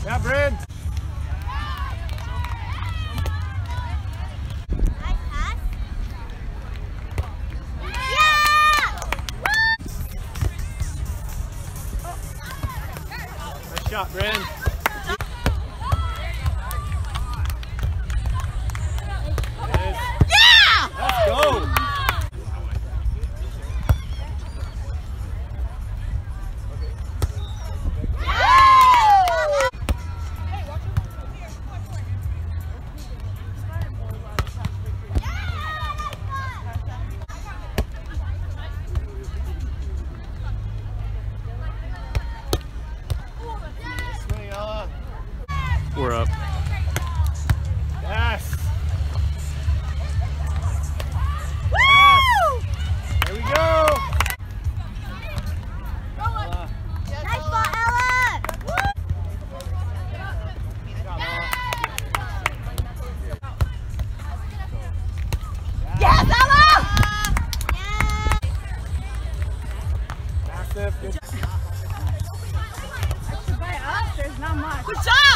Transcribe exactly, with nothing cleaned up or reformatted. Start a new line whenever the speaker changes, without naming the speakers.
Yeah, Bryn. Nice shot, Bryn.
Yeah!
Let's go. We're up. Yes. Yes. There we go.
Ella. Nice ball, Ella. Yes, Ella. Yes.
Massive. Good.
Actually, by us, there's not much. Good job.